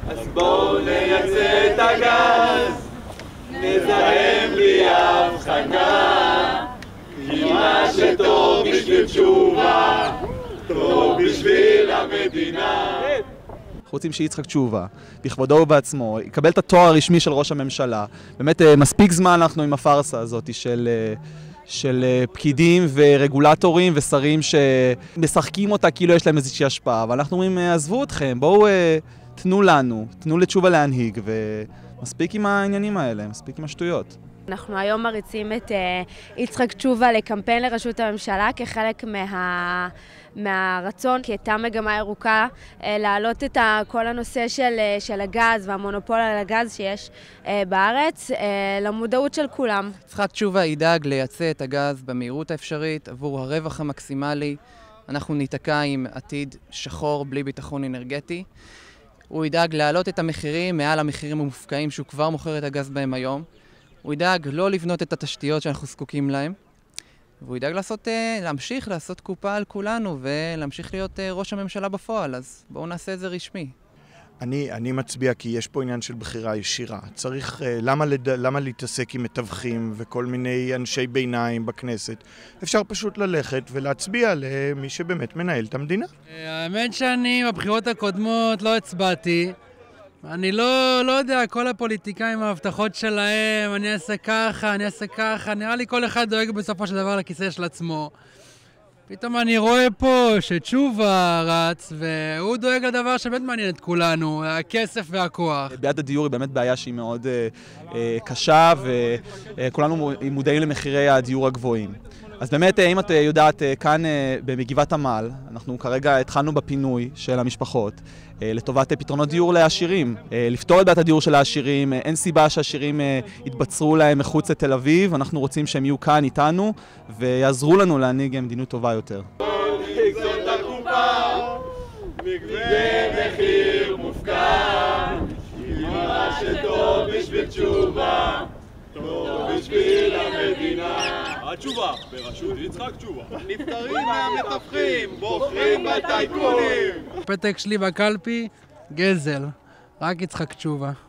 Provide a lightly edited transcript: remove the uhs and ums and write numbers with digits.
אז בואו נייצא את הגז, נזהם בלי הבחנה, כי מה שטוב בשביל תשובה, טוב בשביל המדינה. אנחנו רוצים שיצחק תשובה, בכבודו ובעצמו, יקבל את התואר הרשמי של ראש הממשלה. באמת מספיק זמן אנחנו עם הפרסה הזאת של פקידים ורגולטורים ושרים שמשחקים אותה כאילו יש להם איזושהי השפעה. ואנחנו אומרים, עזבו אתכם, בואו תנו לנו, תנו לתשובה להנהיג, ומספיק עם העניינים האלה, מספיק עם השטויות. אנחנו היום מריצים את יצחק תשובה לקמפיין לראשות הממשלה כחלק מהרצון, כי הייתה מגמה ירוקה, להעלות את כל הנושא של הגז והמונופול על הגז שיש בארץ למודעות של כולם. יצחק תשובה ידאג לייצא את הגז במהירות האפשרית עבור הרווח המקסימלי. אנחנו ניתקע עם עתיד שחור בלי ביטחון אנרגטי. הוא ידאג להעלות את המחירים מעל המחירים המופקעים שהוא כבר מוכר את הגז בהם היום. הוא ידאג לא לבנות את התשתיות שאנחנו זקוקים להם, והוא ידאג להמשיך לעשות קופה על כולנו ולהמשיך להיות ראש הממשלה בפועל, אז בואו נעשה את זה רשמי. אני מצביע כי יש פה עניין של בחירה ישירה. צריך, למה להתעסק עם מתווכים וכל מיני אנשי ביניים בכנסת? אפשר פשוט ללכת ולהצביע למי שבאמת מנהל את המדינה. האמת שאני בבחירות הקודמות לא הצבעתי. אני לא יודע, כל הפוליטיקאים ההבטחות שלהם, אני אעשה ככה, אני אעשה ככה, נראה לי כל אחד דואג בסופו של דבר לכיסא של עצמו. פתאום אני רואה פה שתשובה רץ, והוא דואג לדבר שבאמת מעניין את כולנו, הכסף והכוח. בעיית הדיור היא באמת בעיה שהיא מאוד קשה, וכולנו מודעים למחירי הדיור הגבוהים. אז באמת, אם את יודעת, כאן במגבעת עמל, אנחנו כרגע התחלנו בפינוי של המשפחות לטובת פתרונות דיור לעשירים. לפתור את בעיית הדיור של העשירים, אין סיבה שהעשירים יתבצרו להם מחוץ לתל אביב, אנחנו רוצים שהם יהיו כאן איתנו ויעזרו לנו להנהיג מדיניות טובה יותר. לגזול את הקופה, מגבה מחיר מופקע, כי מה שטוב בשביל תשובה, טוב בשביל המדינה. התשובה, בראשות יצחק תשובה. נפטרים מהמתווכים, בוחרים בטייקונים. הפתק שלי בקלפי, גזל, רק יצחק תשובה.